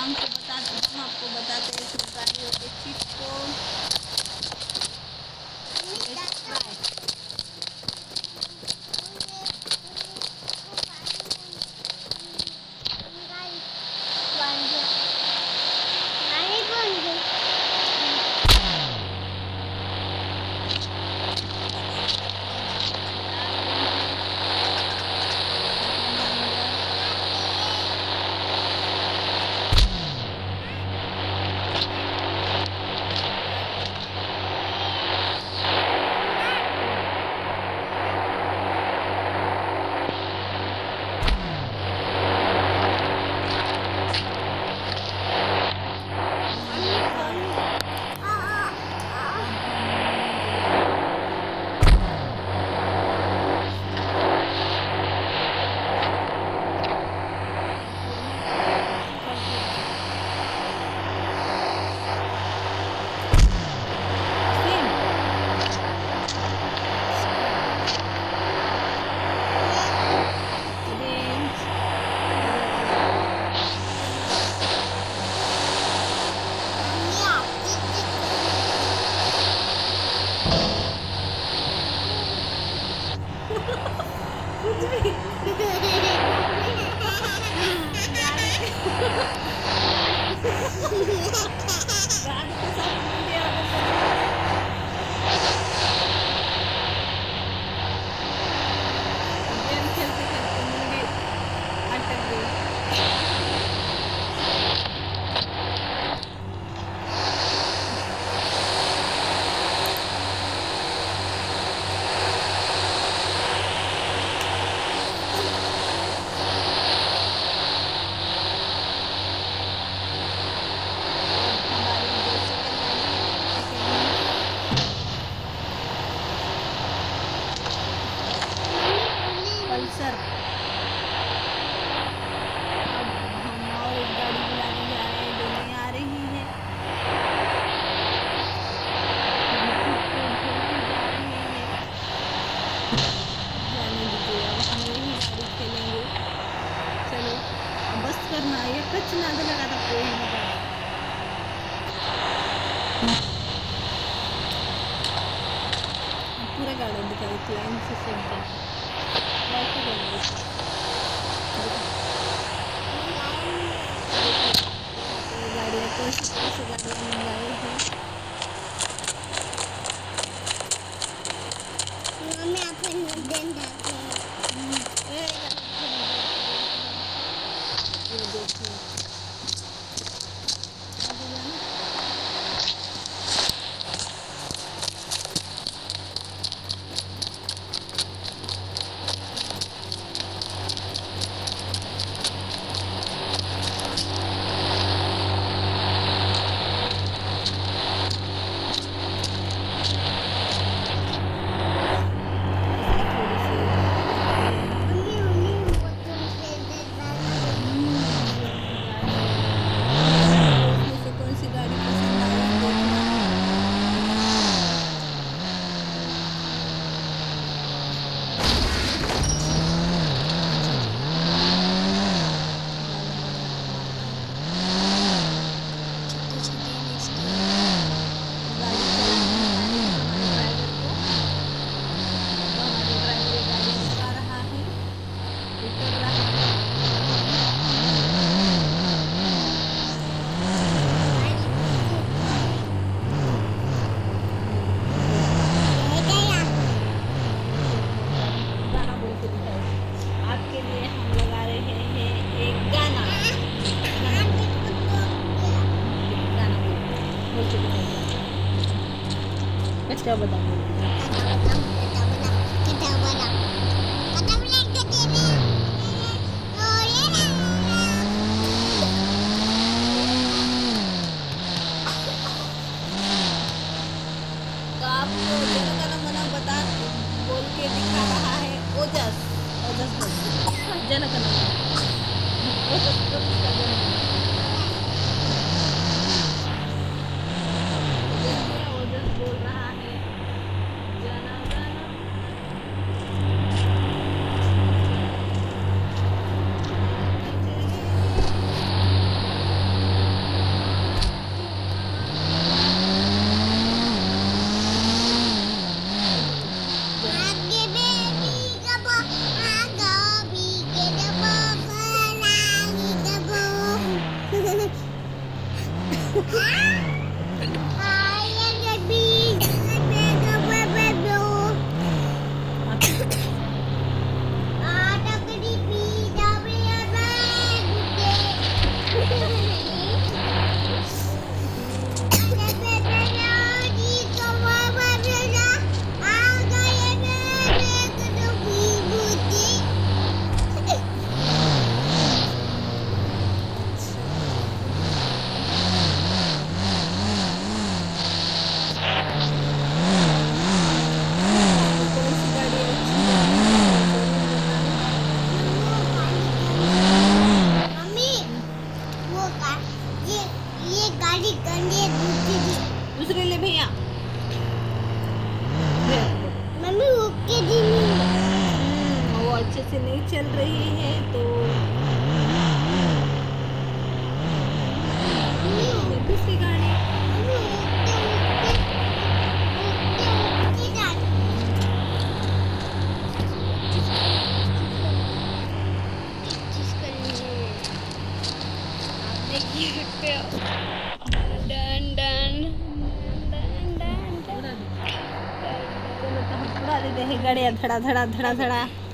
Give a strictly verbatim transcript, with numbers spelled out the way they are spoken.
हमको बताते हम आपको बताते हैं इस गाड़ियों के चीज को। पल्सर। अब हम और एक गाड़ी बुलाने जा रहे हैं जो नहीं आ रही है। जाने दीजिए, अब हम यही गाड़ी खेलेंगे। चलो अब बस करना, ये कच ना लगा था कोई नहीं। पूरा गार्डन दिखाई लाइन से सब गाड़ियाँ कैसे कैसे गाड़ियाँ मंगाई हैं। मम्मी अपन दिन जाते हैं। ये देखिए क्या बताऊँ। तो आपको जनगणमन बता बोल के दिखा रहा है ओजस ओजस जनगणमन ओजस जनगणमन बोल रहा है जनगणमन। चल रही है तो दूसरी गाड़ी डन डन डन डन उड़ा देते हैं गाड़ियाँ धड़ा धड़ा धड़ा धड़ा।